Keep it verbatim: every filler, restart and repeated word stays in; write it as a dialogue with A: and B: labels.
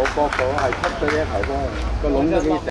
A: 角度係吸咗呢一頭風，個籠都幾